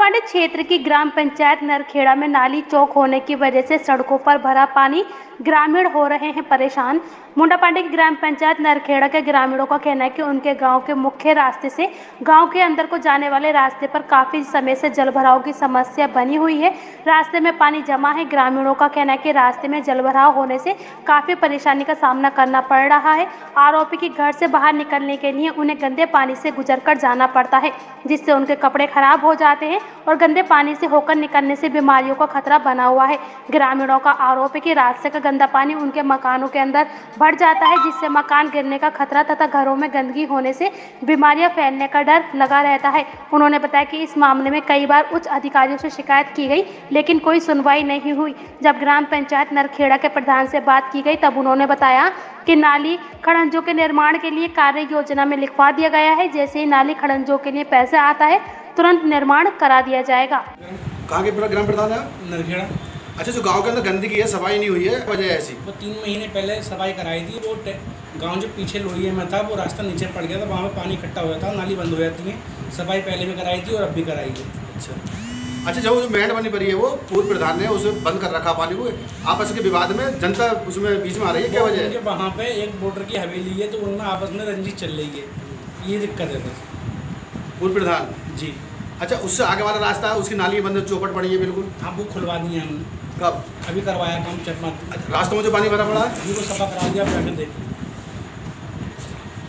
मुंडापांडे क्षेत्र की ग्राम पंचायत नरखेड़ा में नाली चौक होने की वजह से सड़कों पर भरा पानी ग्रामीण हो रहे हैं परेशान। मुंडापांडे की ग्राम पंचायत नरखेड़ा के ग्रामीणों का कहना है कि उनके गांव के मुख्य रास्ते से गांव के अंदर को जाने वाले रास्ते पर काफी समय से जलभराव की समस्या बनी हुई है। रास्ते में पानी जमा है। ग्रामीणों का कहना है कि रास्ते में जलभराव होने से काफी परेशानी का सामना करना पड़ रहा है। आरोपी के घर से बाहर निकलने के लिए उन्हें गंदे पानी से गुजर कर जाना पड़ता है, जिससे उनके कपड़े खराब हो जाते हैं और गंदे पानी से होकर निकलने से बीमारियों का खतरा बना हुआ है। ग्रामीणों का आरोप है कि रास्ते का गंदा पानी उनके मकानों के अंदर भर जाता है, जिससे मकान गिरने का खतरा तथा घरों में गंदगी होने से बीमारियां फैलने का डर लगा रहता है। उन्होंने बताया कि इस मामले में कई बार उच्च अधिकारियों से शिकायत की गई, लेकिन कोई सुनवाई नहीं हुई। जब ग्राम पंचायत नरखेड़ा के प्रधान से बात की गई तब उन्होंने बताया कि नाली खड़ंजों के निर्माण के लिए कार्य योजना में लिखवा दिया गया है। जैसे ही नाली खड़ंजों के लिए पैसा आता है तुरंत निर्माण करा दिया जाएगा। कहाँ के ग्राम प्रधान है? नरखेड़ा। अच्छा, जो गांव के अंदर गंदगी है, सफाई नहीं हुई है, वजह ऐसी? वो 3 महीने पहले सफाई कराई थी। वो गांव जो पीछे लोहिए में था वो रास्ता नीचे पड़ गया था, वहाँ पे पानी इकट्ठा हो जाता, नाली बंद हो जाती है। सफाई पहले भी कराई थी और अब भी कराई है। अच्छा, जो मेहनत बनी पड़ी है वो पूर्व प्रधान ने उसे बंद कर रखा पानी को। आपस के विवाद में जनता उसमें बीच में आ रही है, क्या वजह है? वहाँ पे एक वोटर की हवेली है तो उनमें आपस में रंजिश चल रही है, ये दिक्कत है बस। पूर्व प्रधान जी। अच्छा, उससे आगे वाला रास्ता है, उसकी नाली बंद चौपट पड़ी है बिल्कुल। हाँ, वो खुलवा दिए हमने। कब? अभी करवाया काम चटमा। रास्तों में जो पानी भरा पड़ा है अभी वो सफा करा दिया, आप जाकर देख।